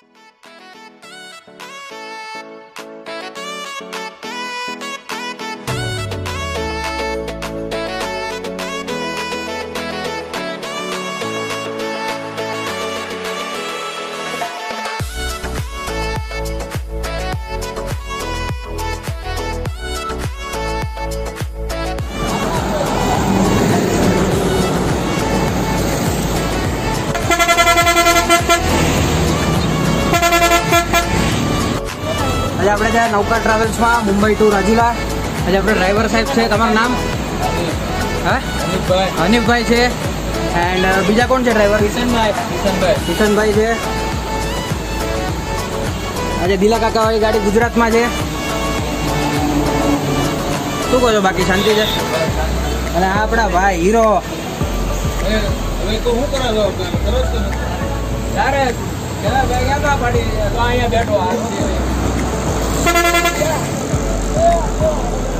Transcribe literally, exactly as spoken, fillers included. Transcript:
આજે આપણે છે નૌકા ટ્રાવેલ્સમાં મુંબઈ ટુ રાજુલા. આજે આપણે ડ્રાઈવર સાહેબ છે. તમારું નામ? હા, હનીફભાઈ છે. એન્ડ બીજા કોણ છે ડ્રાઈવર? કિશનભાઈ. કિશનભાઈ કિશનભાઈ છે. આજે દિલા કાકાવાળી ગાડી ગુજરાતમાં છે. શું કહો છો? બાકી શાંતિ છે? અને આ આપણા ભાઈ હીરો. અહીંયા બેઠો